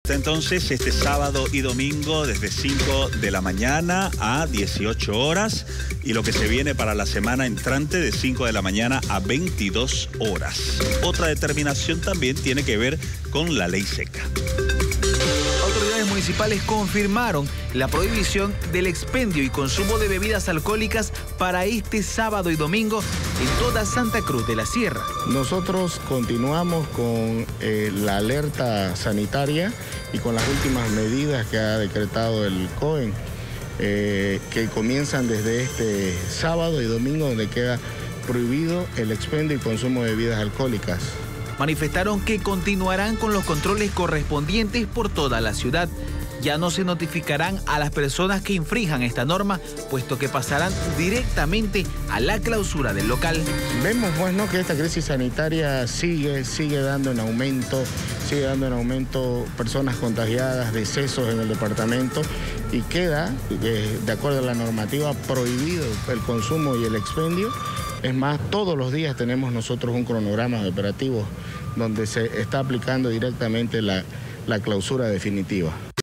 Está entonces este sábado y domingo desde 5 de la mañana a 18 horas y lo que se viene para la semana entrante de 5 de la mañana a 22 horas. Otra determinación también tiene que ver con la ley seca. Autoridades municipales confirmaron la prohibición del expendio y consumo de bebidas alcohólicas para este sábado y domingo en toda Santa Cruz de la Sierra. Nosotros continuamos con la alerta sanitaria y con las últimas medidas que ha decretado el COEN, que comienzan desde este sábado y domingo, donde queda prohibido el expendio y consumo de bebidas alcohólicas. Manifestaron que continuarán con los controles correspondientes por toda la ciudad. Ya no se notificarán a las personas que infrinjan esta norma, puesto que pasarán directamente a la clausura del local. Vemos pues, ¿no?, que esta crisis sanitaria sigue dando en aumento, personas contagiadas, decesos en el departamento, y queda, de acuerdo a la normativa, prohibido el consumo y el expendio. Es más, todos los días tenemos nosotros un cronograma de operativos donde se está aplicando directamente la clausura definitiva.